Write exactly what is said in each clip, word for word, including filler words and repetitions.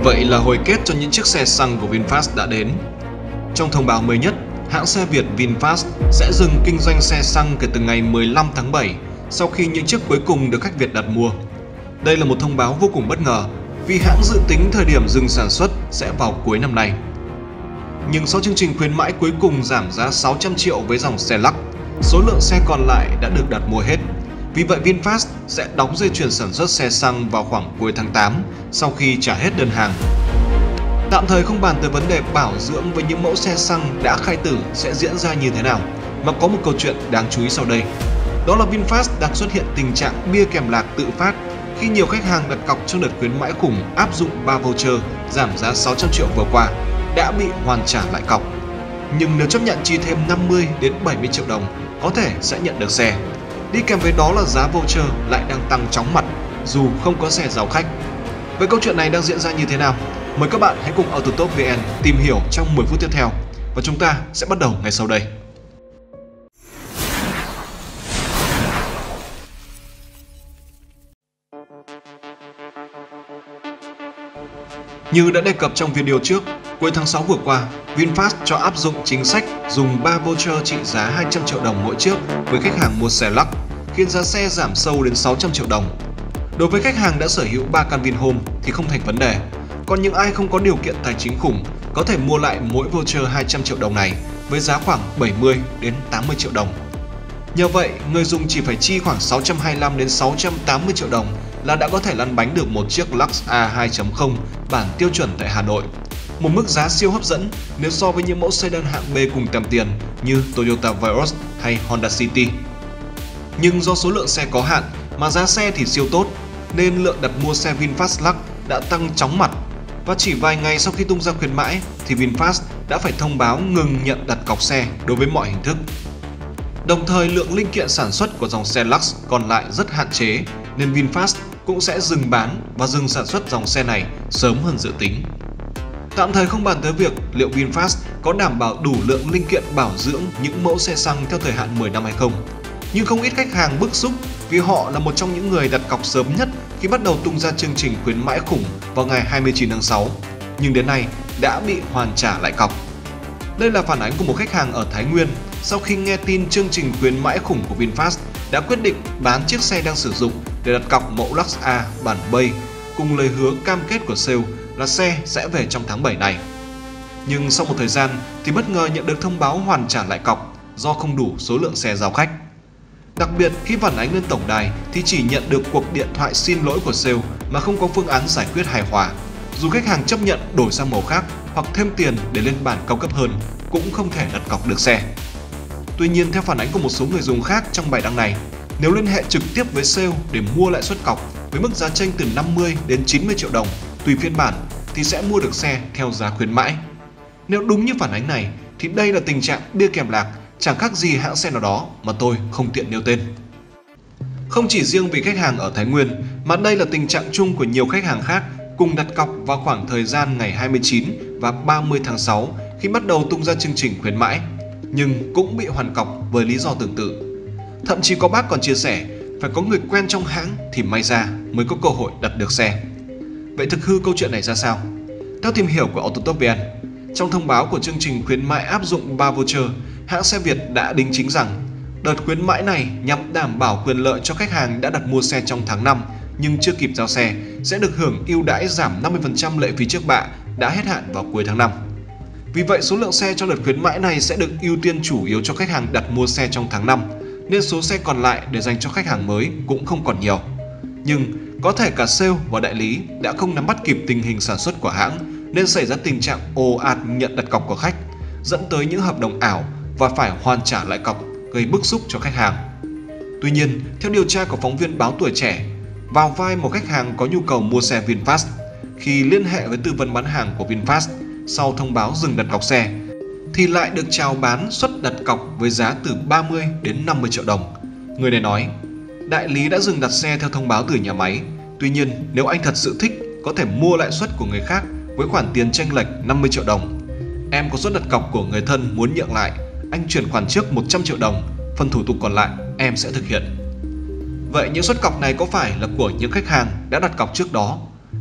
Vậy là hồi kết cho những chiếc xe xăng của VinFast đã đến. Trong thông báo mới nhất, hãng xe Việt VinFast sẽ dừng kinh doanh xe xăng kể từ ngày mười lăm tháng bảy sau khi những chiếc cuối cùng được khách Việt đặt mua. Đây là một thông báo vô cùng bất ngờ vì hãng dự tính thời điểm dừng sản xuất sẽ vào cuối năm nay. Nhưng sau chương trình khuyến mãi cuối cùng giảm giá sáu trăm triệu với dòng xe Lux, số lượng xe còn lại đã được đặt mua hết. Vì vậy VinFast sẽ đóng dây chuyền sản xuất xe xăng vào khoảng cuối tháng tám sau khi trả hết đơn hàng. Tạm thời không bàn tới vấn đề bảo dưỡng với những mẫu xe xăng đã khai tử sẽ diễn ra như thế nào, mà có một câu chuyện đáng chú ý sau đây. Đó là VinFast đang xuất hiện tình trạng bia kèm lạc tự phát khi nhiều khách hàng đặt cọc trong đợt khuyến mãi khủng áp dụng ba voucher giảm giá sáu trăm triệu vừa qua đã bị hoàn trả lại cọc. Nhưng nếu chấp nhận chi thêm năm mươi đến bảy mươi triệu đồng, có thể sẽ nhận được xe. Đi kèm với đó là giá voucher lại đang tăng chóng mặt dù không có xe giàu khách. Vậy câu chuyện này đang diễn ra như thế nào? Mời các bạn hãy cùng Autotop vê en tìm hiểu trong mười phút tiếp theo và chúng ta sẽ bắt đầu ngay sau đây. Như đã đề cập trong video trước, cuối tháng sáu vừa qua, VinFast cho áp dụng chính sách dùng ba voucher trị giá hai trăm triệu đồng mỗi chiếc với khách hàng mua xe Lux, khiến giá xe giảm sâu đến sáu trăm triệu đồng. Đối với khách hàng đã sở hữu ba căn Vinhome thì không thành vấn đề, còn những ai không có điều kiện tài chính khủng có thể mua lại mỗi voucher hai trăm triệu đồng này với giá khoảng bảy mươi đến tám mươi triệu đồng. Nhờ vậy, người dùng chỉ phải chi khoảng sáu trăm hai mươi lăm đến sáu trăm tám mươi triệu đồng là đã có thể lăn bánh được một chiếc Lux A hai chấm không bản tiêu chuẩn tại Hà Nội. Một mức giá siêu hấp dẫn nếu so với những mẫu sedan hạng B cùng tầm tiền như Toyota Vios hay Honda City. Nhưng do số lượng xe có hạn mà giá xe thì siêu tốt, nên lượng đặt mua xe VinFast Lux đã tăng chóng mặt. Và chỉ vài ngày sau khi tung ra khuyến mãi thì VinFast đã phải thông báo ngừng nhận đặt cọc xe đối với mọi hình thức. Đồng thời lượng linh kiện sản xuất của dòng xe Lux còn lại rất hạn chế nên VinFast cũng sẽ dừng bán và dừng sản xuất dòng xe này sớm hơn dự tính. Tạm thời không bàn tới việc liệu VinFast có đảm bảo đủ lượng linh kiện bảo dưỡng những mẫu xe xăng theo thời hạn mười năm hay không. Nhưng không ít khách hàng bức xúc vì họ là một trong những người đặt cọc sớm nhất khi bắt đầu tung ra chương trình khuyến mãi khủng vào ngày hai mươi chín tháng sáu, nhưng đến nay đã bị hoàn trả lại cọc. Đây là phản ánh của một khách hàng ở Thái Nguyên sau khi nghe tin chương trình khuyến mãi khủng của VinFast đã quyết định bán chiếc xe đang sử dụng để đặt cọc mẫu Lux A bản Bay cùng lời hứa cam kết của sale là xe sẽ về trong tháng bảy này. Nhưng sau một thời gian thì bất ngờ nhận được thông báo hoàn trả lại cọc do không đủ số lượng xe giao khách. Đặc biệt khi phản ánh lên tổng đài thì chỉ nhận được cuộc điện thoại xin lỗi của sale mà không có phương án giải quyết hài hòa. Dù khách hàng chấp nhận đổi sang màu khác hoặc thêm tiền để lên bản cao cấp hơn cũng không thể đặt cọc được xe. Tuy nhiên, theo phản ánh của một số người dùng khác trong bài đăng này, nếu liên hệ trực tiếp với sale để mua lại suất cọc với mức giá chênh từ năm mươi đến chín mươi triệu đồng tùy phiên bản thì sẽ mua được xe theo giá khuyến mãi. Nếu đúng như phản ánh này thì đây là tình trạng bia kèm lạc, chẳng khác gì hãng xe nào đó mà tôi không tiện nêu tên. Không chỉ riêng vì khách hàng ở Thái Nguyên mà đây là tình trạng chung của nhiều khách hàng khác cùng đặt cọc vào khoảng thời gian ngày hai mươi chín và ba mươi tháng sáu khi bắt đầu tung ra chương trình khuyến mãi, nhưng cũng bị hoàn cọc với lý do tương tự. Thậm chí có bác còn chia sẻ phải có người quen trong hãng thì may ra mới có cơ hội đặt được xe. Vậy thực hư câu chuyện này ra sao? Theo tìm hiểu của Autotop vê en, trong thông báo của chương trình khuyến mãi áp dụng ba voucher, hãng xe Việt đã đính chính rằng đợt khuyến mãi này nhằm đảm bảo quyền lợi cho khách hàng đã đặt mua xe trong tháng năm nhưng chưa kịp giao xe sẽ được hưởng ưu đãi giảm năm mươi phần trăm lệ phí trước bạ đã hết hạn vào cuối tháng năm. Vì vậy số lượng xe trong đợt khuyến mãi này sẽ được ưu tiên chủ yếu cho khách hàng đặt mua xe trong tháng năm, nên số xe còn lại để dành cho khách hàng mới cũng không còn nhiều. Nhưng có thể cả sale và đại lý đã không nắm bắt kịp tình hình sản xuất của hãng nên xảy ra tình trạng ồ ạt nhận đặt cọc của khách, dẫn tới những hợp đồng ảo và phải hoàn trả lại cọc, gây bức xúc cho khách hàng. Tuy nhiên, theo điều tra của phóng viên báo Tuổi Trẻ, vào vai một khách hàng có nhu cầu mua xe VinFast, khi liên hệ với tư vấn bán hàng của VinFast sau thông báo dừng đặt cọc xe, thì lại được chào bán suất đặt cọc với giá từ ba mươi đến năm mươi triệu đồng. Người này nói, đại lý đã dừng đặt xe theo thông báo từ nhà máy, tuy nhiên nếu anh thật sự thích có thể mua lại suất của người khác với khoản tiền chênh lệch năm mươi triệu đồng. Em có suất đặt cọc của người thân muốn nhượng lại, anh chuyển khoản trước một trăm triệu đồng, phần thủ tục còn lại em sẽ thực hiện. Vậy những suất cọc này có phải là của những khách hàng đã đặt cọc trước đó?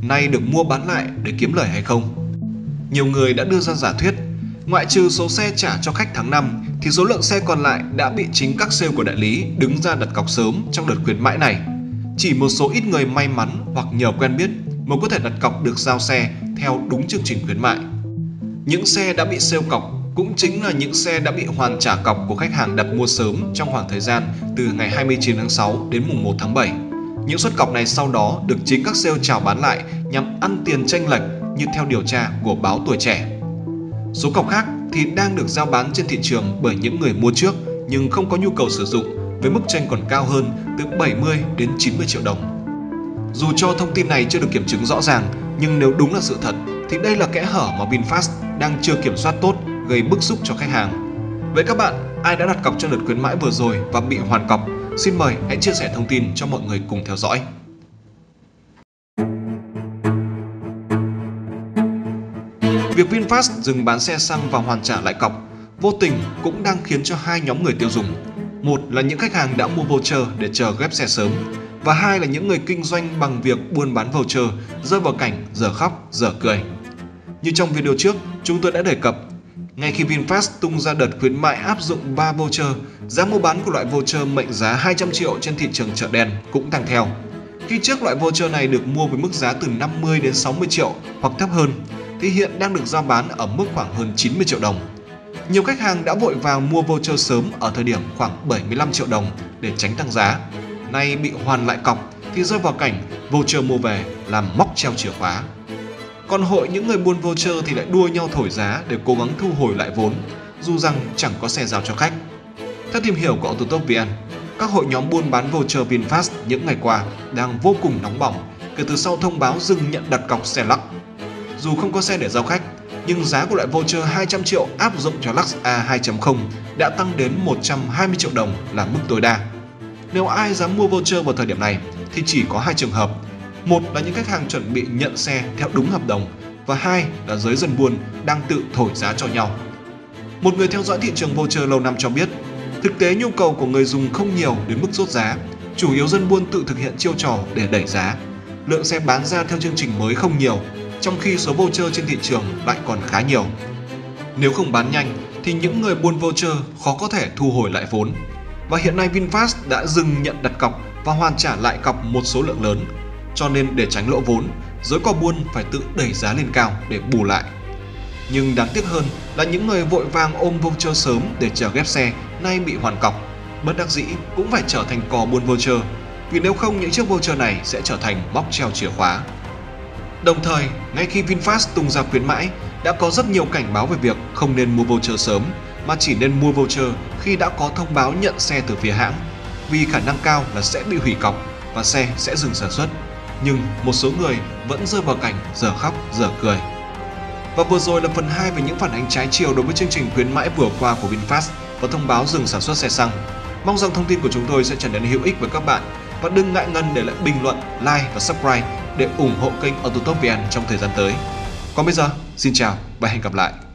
nay được mua bán lại để kiếm lời hay không. Nhiều người đã đưa ra giả thuyết, ngoại trừ số xe trả cho khách tháng năm thì số lượng xe còn lại đã bị chính các sale của đại lý đứng ra đặt cọc sớm trong đợt khuyến mãi này. Chỉ một số ít người may mắn hoặc nhờ quen biết mới có thể đặt cọc được giao xe theo đúng chương trình khuyến mại. Những xe đã bị sale cọc cũng chính là những xe đã bị hoàn trả cọc của khách hàng đặt mua sớm trong khoảng thời gian từ ngày hai mươi chín tháng sáu đến mùng một tháng bảy. Những suất cọc này sau đó được chính các sale chào bán lại nhằm ăn tiền chênh lệch như theo điều tra của báo Tuổi Trẻ. Số cọc khác thì đang được giao bán trên thị trường bởi những người mua trước nhưng không có nhu cầu sử dụng với mức chênh còn cao hơn từ bảy mươi đến chín mươi triệu đồng. Dù cho thông tin này chưa được kiểm chứng rõ ràng nhưng nếu đúng là sự thật thì đây là kẽ hở mà VinFast đang chưa kiểm soát tốt, gây bức xúc cho khách hàng. Vậy các bạn, ai đã đặt cọc trong đợt khuyến mãi vừa rồi và bị hoàn cọc? Xin mời hãy chia sẻ thông tin cho mọi người cùng theo dõi. Việc VinFast dừng bán xe xăng và hoàn trả lại cọc vô tình cũng đang khiến cho hai nhóm người tiêu dùng. Một là những khách hàng đã mua voucher để chờ ghép xe sớm, và hai là những người kinh doanh bằng việc buôn bán voucher rơi vào cảnh dở khóc dở cười. Như trong video trước, chúng tôi đã đề cập, ngay khi VinFast tung ra đợt khuyến mại áp dụng ba voucher, giá mua bán của loại voucher mệnh giá hai trăm triệu trên thị trường chợ đen cũng tăng theo. Khi trước loại voucher này được mua với mức giá từ năm mươi đến sáu mươi triệu hoặc thấp hơn, thì hiện đang được giao bán ở mức khoảng hơn chín mươi triệu đồng. Nhiều khách hàng đã vội vàng mua voucher sớm ở thời điểm khoảng bảy mươi lăm triệu đồng để tránh tăng giá. Nay bị hoàn lại cọc thì rơi vào cảnh voucher mua về làm móc treo chìa khóa. Còn hội những người buôn voucher thì lại đua nhau thổi giá để cố gắng thu hồi lại vốn, dù rằng chẳng có xe giao cho khách. Theo tìm hiểu của Autotop vê en, các hội nhóm buôn bán voucher VinFast những ngày qua đang vô cùng nóng bỏng kể từ sau thông báo dừng nhận đặt cọc xe Lux. Dù không có xe để giao khách, nhưng giá của loại voucher hai trăm triệu áp dụng cho Lux A hai chấm không đã tăng đến một trăm hai mươi triệu đồng là mức tối đa. Nếu ai dám mua voucher vào thời điểm này thì chỉ có hai trường hợp. Một là những khách hàng chuẩn bị nhận xe theo đúng hợp đồng, và hai là giới dân buôn đang tự thổi giá cho nhau. Một người theo dõi thị trường voucher lâu năm cho biết, thực tế nhu cầu của người dùng không nhiều đến mức sốt giá, chủ yếu dân buôn tự thực hiện chiêu trò để đẩy giá. Lượng xe bán ra theo chương trình mới không nhiều, trong khi số voucher trên thị trường lại còn khá nhiều. Nếu không bán nhanh thì những người buôn voucher khó có thể thu hồi lại vốn. Và hiện nay VinFast đã dừng nhận đặt cọc và hoàn trả lại cọc một số lượng lớn. Cho nên để tránh lỗ vốn, giới cò buôn phải tự đẩy giá lên cao để bù lại. Nhưng đáng tiếc hơn là những người vội vàng ôm voucher sớm để chờ ghép xe nay bị hoàn cọc, bất đắc dĩ cũng phải trở thành cò buôn voucher, vì nếu không những chiếc voucher này sẽ trở thành móc treo chìa khóa. Đồng thời, ngay khi VinFast tung ra khuyến mãi, đã có rất nhiều cảnh báo về việc không nên mua voucher sớm, mà chỉ nên mua voucher khi đã có thông báo nhận xe từ phía hãng, vì khả năng cao là sẽ bị hủy cọc và xe sẽ dừng sản xuất. Nhưng một số người vẫn rơi vào cảnh dở khóc dở cười. Và vừa rồi là phần hai về những phản ánh trái chiều đối với chương trình khuyến mãi vừa qua của VinFast và thông báo dừng sản xuất xe xăng. Mong rằng thông tin của chúng tôi sẽ trở nên hữu ích với các bạn, và đừng ngại ngần để lại bình luận, like và subscribe để ủng hộ kênh Autotop vê en trong thời gian tới. Còn bây giờ, xin chào và hẹn gặp lại!